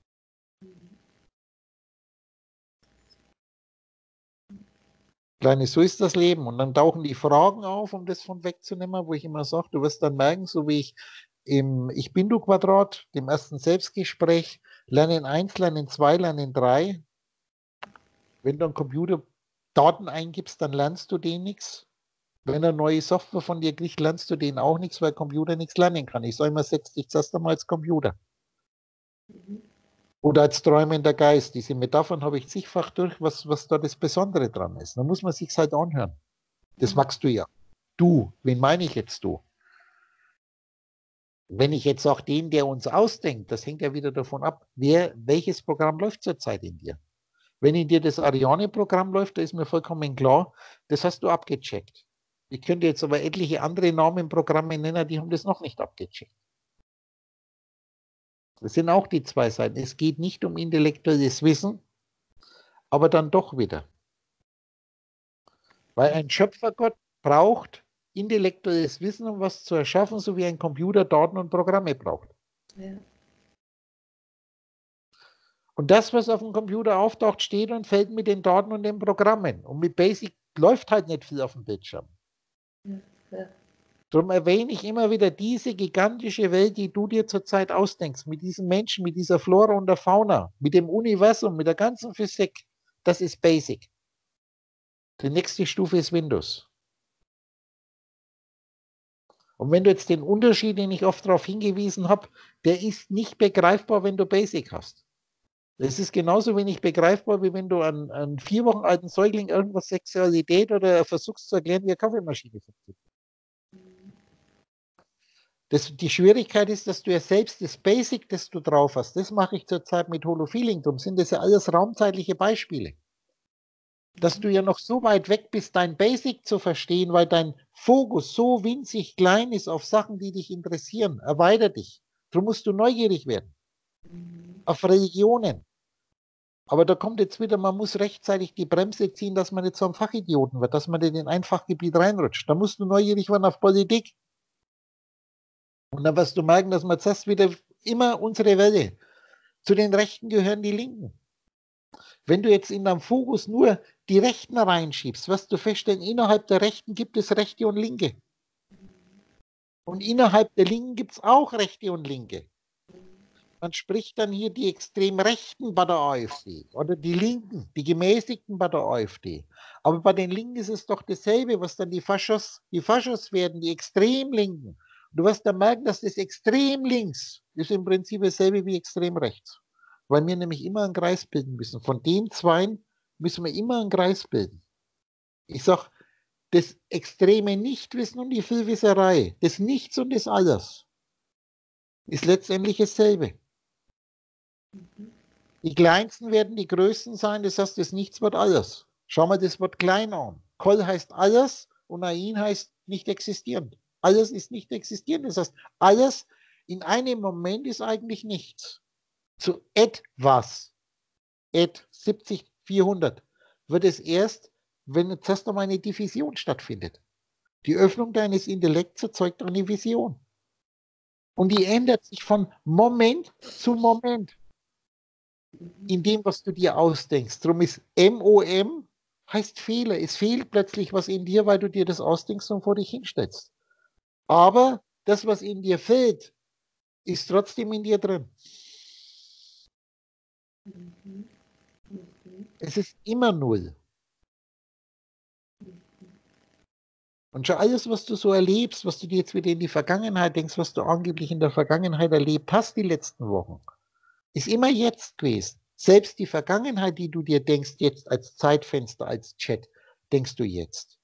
Kleine, so ist das Leben. Und dann tauchen die Fragen auf, um das von wegzunehmen, wo ich immer sage, du wirst dann merken, so wie ich im Ich Bin-Du-Quadrat, dem ersten Selbstgespräch, Lernen eins, Lernen zwei, Lernen drei. Wenn du am Computer Daten eingibst, dann lernst du den nichts. Wenn er neue Software von dir kriegt, lernst du den auch nichts, weil Computer nichts lernen kann. Ich sage immer, setz dich zuerst einmal als Computer. Mhm. Oder als träumender Geist. Diese Metaphern habe ich zigfach durch, was, was da das Besondere dran ist. Da muss man sich halt anhören. Das magst du ja. Du, wen meine ich jetzt du? Wenn ich jetzt auch den, der uns ausdenkt, das hängt ja wieder davon ab, wer, welches Programm läuft zurzeit in dir. Wenn in dir das Ariane-Programm läuft, da ist mir vollkommen klar, das hast du abgecheckt. Ich könnte jetzt aber etliche andere Namenprogramme nennen, die haben das noch nicht abgecheckt. Das sind auch die zwei Seiten. Es geht nicht um intellektuelles Wissen, aber dann doch wieder. Weil ein Schöpfergott braucht intellektuelles Wissen, um was zu erschaffen, so wie ein Computer Daten und Programme braucht. Ja. Und das, was auf dem Computer auftaucht, steht und fällt mit den Daten und den Programmen. Und mit Basic läuft halt nicht viel auf dem Bildschirm. Ja. Ja. Darum erwähne ich immer wieder diese gigantische Welt, die du dir zurzeit ausdenkst, mit diesen Menschen, mit dieser Flora und der Fauna, mit dem Universum, mit der ganzen Physik. Das ist Basic. Die nächste Stufe ist Windows. Und wenn du jetzt den Unterschied, den ich oft darauf hingewiesen habe, der ist nicht begreifbar, wenn du Basic hast. Das ist genauso wenig begreifbar, wie wenn du an, an vier Wochen alten Säugling irgendwas Sexualität oder versuchst zu erklären, wie eine Kaffeemaschine funktioniert. Das, die Schwierigkeit ist, dass du ja selbst das Basic, das du drauf hast, das mache ich zurzeit mit Holofeeling, darum sind das ja alles raumzeitliche Beispiele. Dass du ja noch so weit weg bist, dein Basic zu verstehen, weil dein Fokus so winzig klein ist auf Sachen, die dich interessieren. Erweiter dich. Darum musst du neugierig werden. Mhm. Auf Religionen. Aber da kommt jetzt wieder, man muss rechtzeitig die Bremse ziehen, dass man nicht so ein Fachidioten wird, dass man in den Einfachgebiet reinrutscht. Da musst du neugierig werden auf Politik. Und dann wirst du merken, dass man zuerst wieder immer unsere Welle. Zu den Rechten gehören die Linken. Wenn du jetzt in deinem Fokus nur die Rechten reinschiebst, wirst du feststellen, innerhalb der Rechten gibt es Rechte und Linke. Und innerhalb der Linken gibt es auch Rechte und Linke. Man spricht dann hier die extrem Rechten bei der AfD oder die Linken, die Gemäßigten bei der AfD. Aber bei den Linken ist es doch dasselbe, was dann die Faschos, die Faschos werden, die extrem Linken. Du wirst dann merken, dass das extrem links ist im Prinzip dasselbe wie extrem rechts. Weil wir nämlich immer einen Kreis bilden müssen. Von den zwei müssen wir immer einen Kreis bilden. Ich sage, das extreme Nichtwissen und die Vielwisserei, das Nichts und das Alles, ist letztendlich dasselbe. Die Kleinsten werden die Größten sein, das heißt, das Nichts wird Alles. Schau mal das Wort klein an. Kol heißt alles und Ain heißt nicht existierend. Alles ist nicht existierend, das heißt, alles in einem Moment ist eigentlich nichts. Zu etwas, et siebzig, vierhundert, wird es erst, wenn jetzt erst einmal eine Diffusion stattfindet. Die Öffnung deines Intellekts erzeugt eine Vision. Und die ändert sich von Moment zu Moment in dem, was du dir ausdenkst. Darum ist M O M heißt Fehler. Es fehlt plötzlich was in dir, weil du dir das ausdenkst und vor dich hinstellst. Aber das, was in dir fehlt, ist trotzdem in dir drin. Mhm. Mhm. Es ist immer null. Und schon alles, was du so erlebst, was du dir jetzt wieder in die Vergangenheit denkst, was du angeblich in der Vergangenheit erlebt hast, die letzten Wochen, ist immer jetzt gewesen. Selbst die Vergangenheit, die du dir denkst, jetzt als Zeitfenster, als Chat, denkst du jetzt.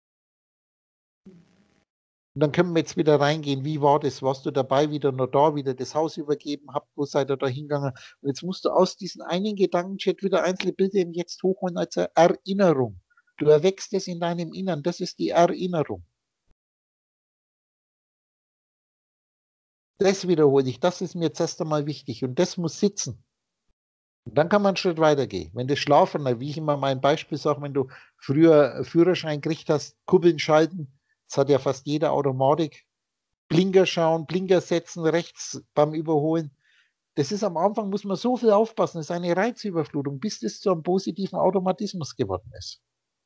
Und dann können wir jetzt wieder reingehen. Wie war das? Warst du dabei, wieder nur da, wieder das Haus übergeben habt? Wo seid ihr da hingegangen? Und jetzt musst du aus diesem einen Gedankenchat wieder einzelne Bilder im Jetzt hochholen als Erinnerung. Du erweckst es in deinem Innern. Das ist die Erinnerung. Das wiederhole ich. Das ist mir jetzt erst einmal wichtig. Und das muss sitzen. Und dann kann man einen Schritt weitergehen. Wenn das Schlafen, wie ich immer mein Beispiel sage, wenn du früher Führerschein gekriegt hast, Kuppeln schalten, das hat ja fast jeder Automatik, Blinker schauen, Blinker setzen, rechts beim Überholen. Das ist am Anfang, muss man so viel aufpassen, das ist eine Reizüberflutung, bis das zu einem positiven Automatismus geworden ist.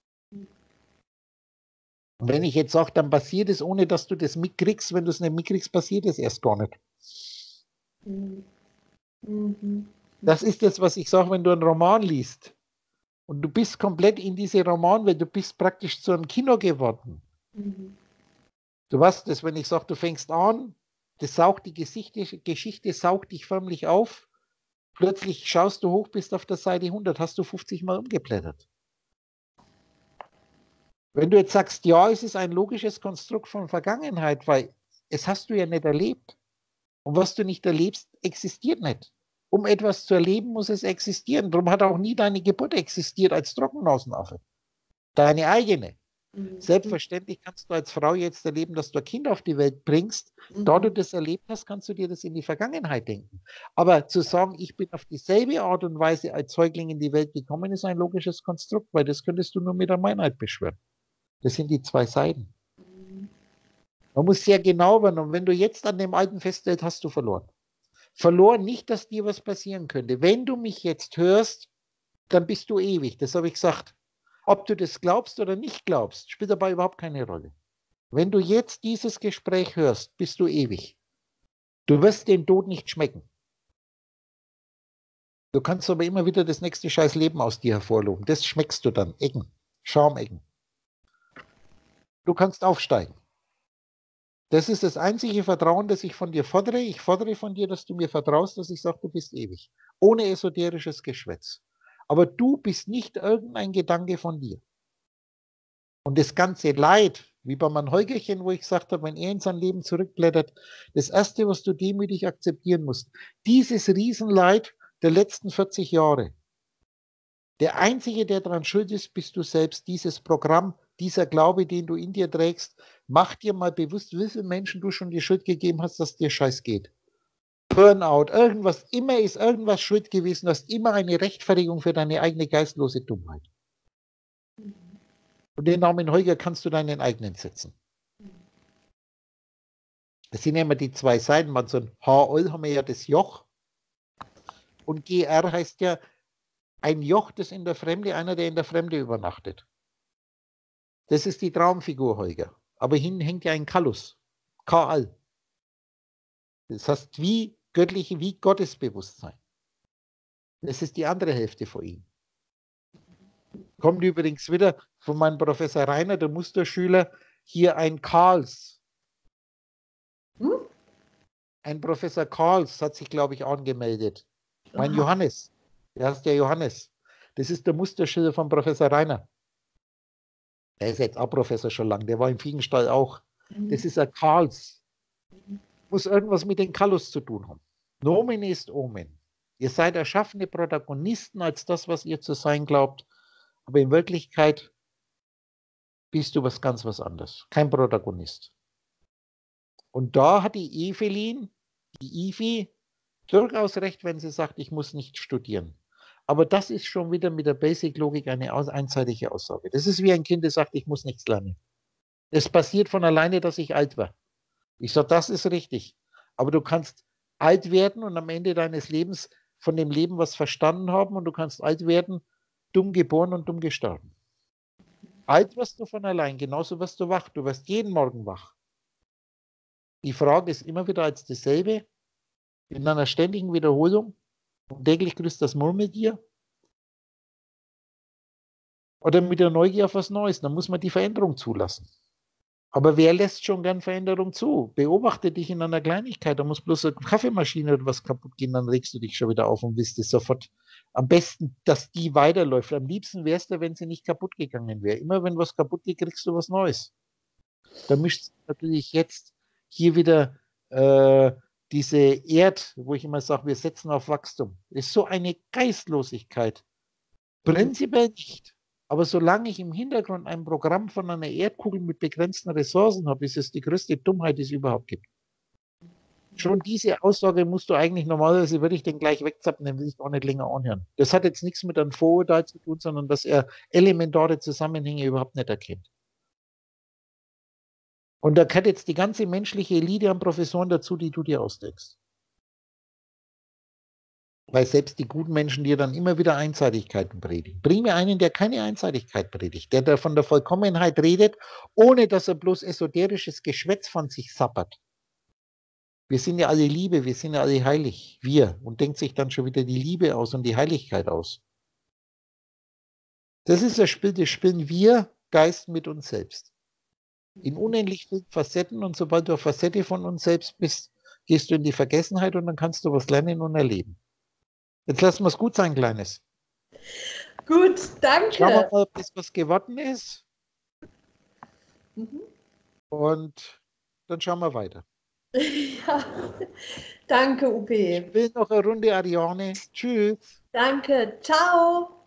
Und wenn ich jetzt sage, dann passiert es, ohne dass du das mitkriegst, wenn du es nicht mitkriegst, passiert es erst gar nicht. Mhm. Mhm. Das ist das, was ich sage, wenn du einen Roman liest und du bist komplett in diese Romanwelt, du bist praktisch zu einem Kino geworden. Mhm. Du weißt das, wenn ich sage, du fängst an, das saugt die Geschichte, Geschichte saugt dich förmlich auf, plötzlich schaust du hoch, bist auf der Seite hundert, hast du fünfzig Mal umgeblättert. Wenn du jetzt sagst, ja, es ist ein logisches Konstrukt von Vergangenheit, weil es hast du ja nicht erlebt. Und was du nicht erlebst, existiert nicht. Um etwas zu erleben, muss es existieren. Darum hat auch nie deine Geburt existiert als Trockennasenaffe. Deine eigene. Mhm. Selbstverständlich kannst du als Frau jetzt erleben, dass du ein Kind auf die Welt bringst. Mhm. Da du das erlebt hast, kannst du dir das in die Vergangenheit denken. Aber zu sagen, ich bin auf dieselbe Art und Weise als Säugling in die Welt gekommen, ist ein logisches Konstrukt, weil das könntest du nur mit der Meinheit beschwören. Das sind die zwei Seiten. Mhm. Man muss sehr genau werden. Und wenn du jetzt an dem Alten festhältst, hast du verloren. Verloren nicht, dass dir was passieren könnte. Wenn du mich jetzt hörst, dann bist du ewig. Das habe ich gesagt. Ob du das glaubst oder nicht glaubst, spielt dabei überhaupt keine Rolle. Wenn du jetzt dieses Gespräch hörst, bist du ewig. Du wirst den Tod nicht schmecken. Du kannst aber immer wieder das nächste scheiß Leben aus dir hervorloben. Das schmeckst du dann. Ecken. Schaumecken. Du kannst aufsteigen. Das ist das einzige Vertrauen, das ich von dir fordere. Ich fordere von dir, dass du mir vertraust, dass ich sage, du bist ewig. Ohne esoterisches Geschwätz. Aber du bist nicht irgendein Gedanke von dir. Und das ganze Leid, wie bei meinem Holgerchen, wo ich gesagt habe, wenn er in sein Leben zurückblättert, das Erste, was du demütig akzeptieren musst, dieses Riesenleid der letzten vierzig Jahre, der Einzige, der daran schuld ist, bist du selbst. Dieses Programm, dieser Glaube, den du in dir trägst, mach dir mal bewusst, wie vielen Menschen du schon die Schuld gegeben hast, dass dir Scheiß geht. Burnout, irgendwas, immer ist irgendwas schuld gewesen, du hast immer eine Rechtfertigung für deine eigene geistlose Dummheit. Und den Namen Holger kannst du deinen eigenen setzen. Das sind ja immer die zwei Seiten, man so ein H-Ol haben wir ja das Joch und G R heißt ja ein Joch, das in der Fremde, einer, der in der Fremde übernachtet. Das ist die Traumfigur Holger. Aber hinten hängt ja ein Kallus, K-Al. Das heißt, wie göttliche, wie Gottesbewusstsein. Das ist die andere Hälfte von ihm. Kommt übrigens wieder von meinem Professor Rainer, der Musterschüler, hier ein Karls. Hm? Ein Professor Karls hat sich, glaube ich, angemeldet. Mein Aha. Johannes. Der heißt der Johannes. Das ist der Musterschüler von Professor Rainer. Der ist jetzt auch Professor schon lange. Der war im Fiegenstall auch. Mhm. Das ist ein Karls. Muss irgendwas mit den Kallus zu tun haben. Nomen ist Omen. Ihr seid erschaffene Protagonisten als das, was ihr zu sein glaubt. Aber in Wirklichkeit bist du was ganz was anderes. Kein Protagonist. Und da hat die Evelyn, die Ivi, durchaus recht, wenn sie sagt, ich muss nicht studieren. Aber das ist schon wieder mit der Basic-Logik eine einseitige Aussage. Das ist wie ein Kind, das sagt, ich muss nichts lernen. Es passiert von alleine, dass ich alt war. Ich sage, das ist richtig. Aber du kannst alt werden und am Ende deines Lebens von dem Leben was verstanden haben und du kannst alt werden, dumm geboren und dumm gestorben. Alt wirst du von allein, genauso wirst du wach. Du wirst jeden Morgen wach. Die Frage ist immer wieder als dasselbe, in einer ständigen Wiederholung. Und täglich grüßt das Murmeltier. Oder mit der Neugier auf was Neues. Dann muss man die Veränderung zulassen. Aber wer lässt schon gern Veränderung zu? Beobachte dich in einer Kleinigkeit. Da muss bloß eine Kaffeemaschine oder was kaputt gehen, dann regst du dich schon wieder auf und willst es sofort. Am besten, dass die weiterläuft. Am liebsten wär's da, wenn sie nicht kaputt gegangen wäre. Immer wenn was kaputt geht, kriegst du was Neues. Da mischt natürlich jetzt hier wieder äh, diese Erd, wo ich immer sage, wir setzen auf Wachstum. Das ist so eine Geistlosigkeit. Prinzipiell nicht. Aber solange ich im Hintergrund ein Programm von einer Erdkugel mit begrenzten Ressourcen habe, ist es die größte Dummheit, die es überhaupt gibt. Schon diese Aussage musst du eigentlich normalerweise, würde ich den gleich wegzappen, den will ich gar nicht länger anhören. Das hat jetzt nichts mit einem Vorurteil zu tun, sondern dass er elementare Zusammenhänge überhaupt nicht erkennt. Und da gehört jetzt die ganze menschliche Elite an Professoren dazu, die du dir ausdenkst. Weil selbst die guten Menschen dir dann immer wieder Einseitigkeiten predigen. Bring mir einen, der keine Einseitigkeit predigt, der da von der Vollkommenheit redet, ohne dass er bloß esoterisches Geschwätz von sich sappert. Wir sind ja alle Liebe, wir sind ja alle heilig, wir. Und denkt sich dann schon wieder die Liebe aus und die Heiligkeit aus. Das ist das Spiel, das spielen wir Geist mit uns selbst. In unendlich vielen Facetten, und sobald du eine Facette von uns selbst bist, gehst du in die Vergessenheit und dann kannst du was lernen und erleben. Jetzt lassen wir es gut sein, Kleines. Gut, danke. Schauen wir mal, ob das was geworden ist. Mhm. Und dann schauen wir weiter. Ja, danke, U P. Ich will noch eine Runde Ariane. Tschüss. Danke, ciao.